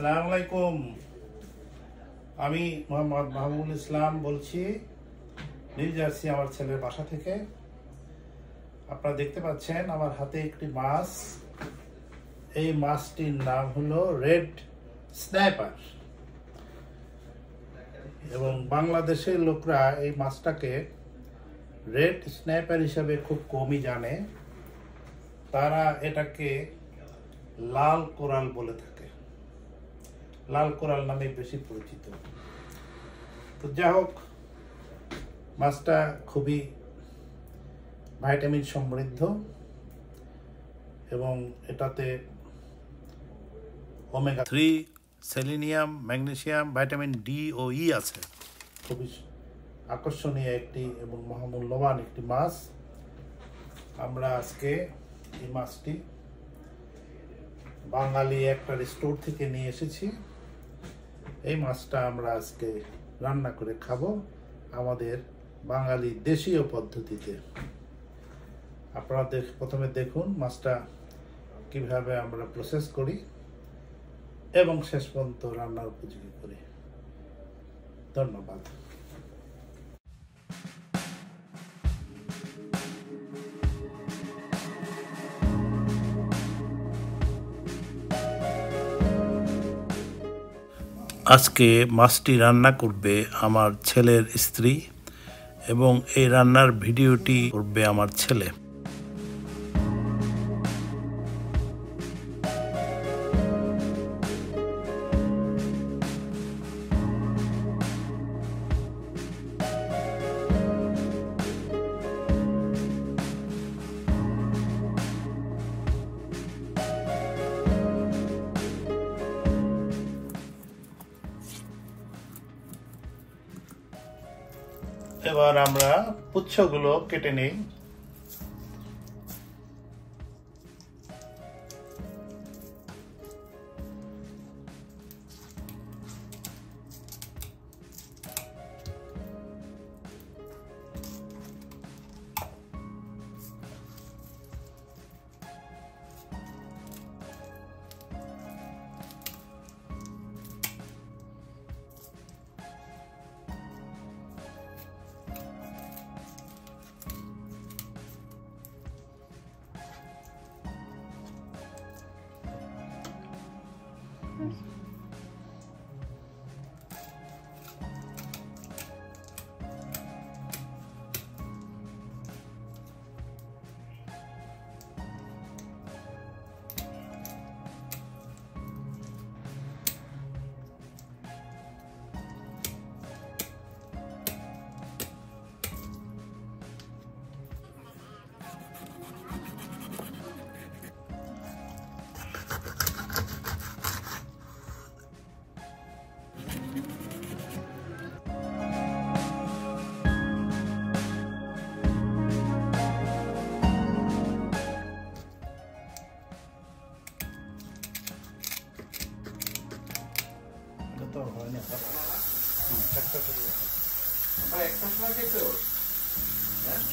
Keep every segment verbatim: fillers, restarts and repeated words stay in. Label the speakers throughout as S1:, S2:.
S1: আসসালামু আলাইকুম। আমি মোহাম্মদ মাহবুবুল ইসলাম বলছি নিউ জার্সি, আমার ছেলের বাসা থেকে। আপনারা দেখতে পাচ্ছেন আমার হাতে একটি মাছ। এই মাছটির নাম হলো রেড স্ন্যাপার, এবং বাংলাদেশের লোকরা এই মাছটাকে রেড স্ন্যাপার হিসাবে খুব কমই জানে। তারা এটাকে লাল কোরাল বলে থাকে, লাল কোরাল নামে বেশি পরিচিত। তো যাই হোক, মাছটা খুবই ভাইটামিন সমৃদ্ধ এবং এটাতে omega three, selenium, magnesium, vitamin D ও ই আছে। খুবই আকর্ষণীয় একটি এবং মহামূল্যবান একটি মাছ। আমরা আজকে এই মাছটি বাঙালি একটা স্টোর থেকে নিয়ে এসেছি। এই মাছটা আমরা আজকে রান্না করে খাবো আমাদের বাঙালি দেশীয় পদ্ধতিতে। আপনারা দেখ প্রথমে দেখুন মাছটা কিভাবে আমরা প্রসেস করি এবং শেষ পর্যন্ত রান্নার উপযোগী করি। ধন্যবাদ। আজকে মাছটি রান্না করবে আমার ছেলের স্ত্রী, এবং এই রান্নার ভিডিওটি করবে আমার ছেলে। এবার আমরা পুচ্ছগুলো কেটে নেই। একটা সময় খেয়েছো? হ্যাঁ,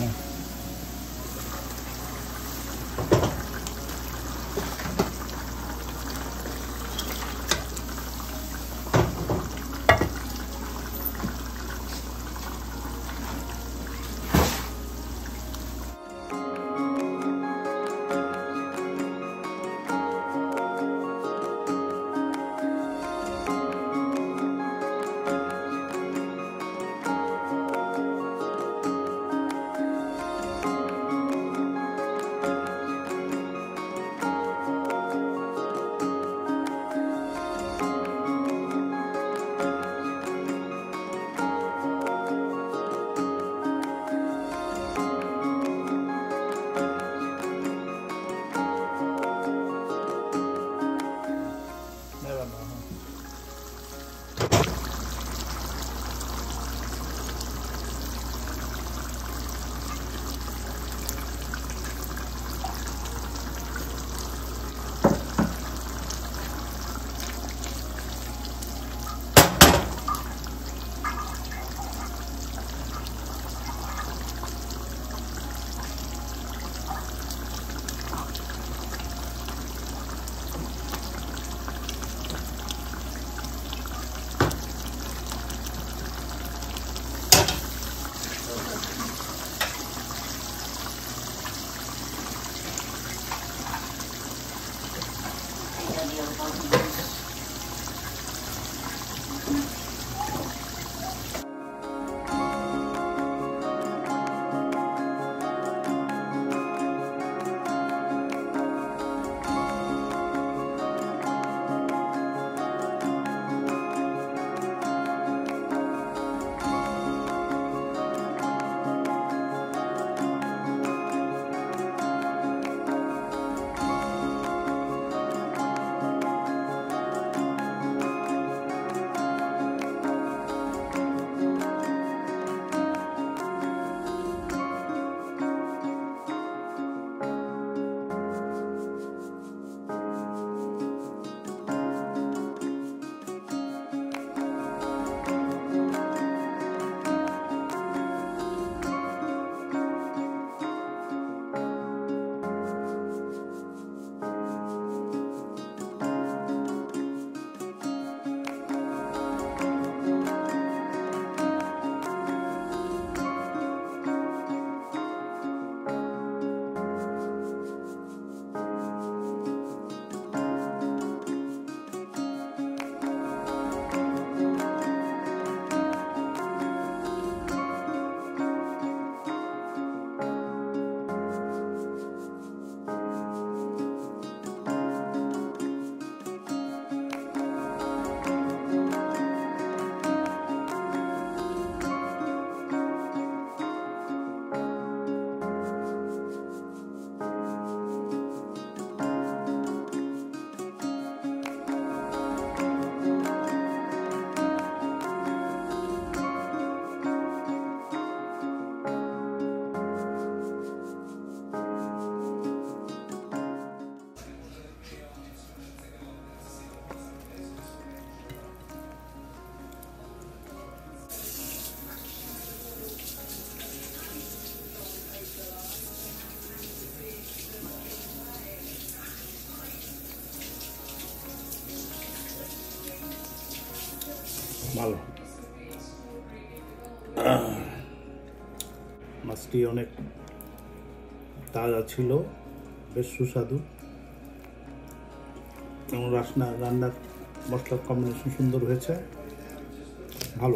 S1: ভালো। মাছটি অনেক তাজা ছিল, বেশ সুস্বাদু এবং রান্না রান্নার মশলার কম্বিনেশন সুন্দর হয়েছে, ভালো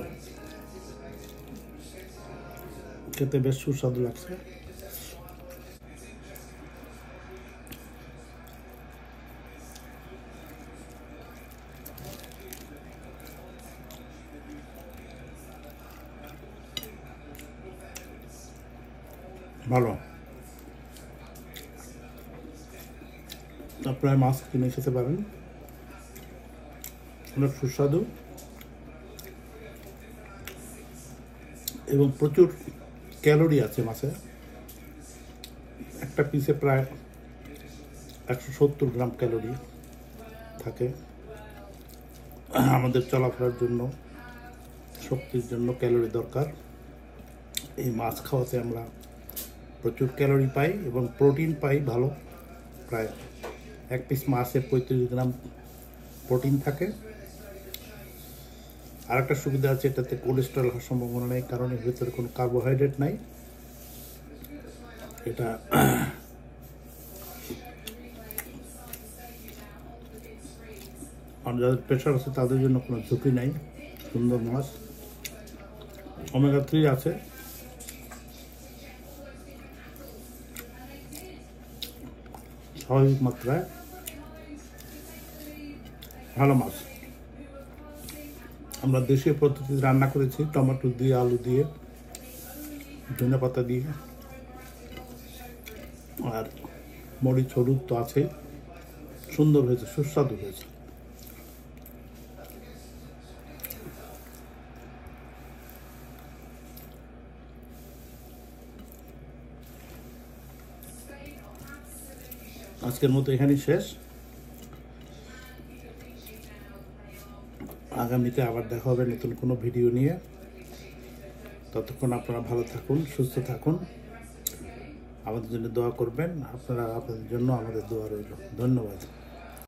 S1: খেতে বেশ সুস্বাদু লাগছে। ভালো, আপনারা মাছ কিনে খেতে পারেন, অনেক সুস্বাদু এবং প্রচুর ক্যালোরি আছে মাছে। একটা পিসে প্রায় একশো সত্তর গ্রাম ক্যালোরি থাকে। আমাদের চলাফেরার জন্য, শক্তির জন্য ক্যালোরি দরকার। এই মাছ খাওয়াতে আমরা প্রচুর ক্যালোরি পাই এবং প্রোটিন পাই ভালো, প্রায় এক পিস মাছে পঁয়ত্রিশ গ্রাম প্রোটিন থাকে। আর একটা সুবিধা আছে, এটাতে কোলেস্ট্রল হওয়ার সম্ভাবনা নেই, কারণ এর ভিতরে কোনো কার্বোহাইড্রেট নাই। এটা আর যাদের প্রেশার আছে তাদের জন্য কোনো ঝুঁকি নাই। সুন্দর মাছ, ওমেগা থ্রি আছে। স্বাভাবিক মাত্রায় ভালো মাছ। আমরা দেশীয় পদ্ধতিতে রান্না করেছি, টমেটো দিয়ে, আলু দিয়ে, ধনে পাতা দিয়ে, আর মরিচ হলুদ তো আছেই। সুন্দর হয়েছে, সুস্বাদু হয়েছে। আজকের মতো এখানেই শেষ। আগামীতে আবার দেখা হবে নতুন কোনো ভিডিও নিয়ে। ততক্ষণ আপনারা ভালো থাকুন, সুস্থ থাকুন, আমাদের জন্য দোয়া করবেন। আপনারা আপনাদের জন্য আমাদের দোয়া রইল। ধন্যবাদ।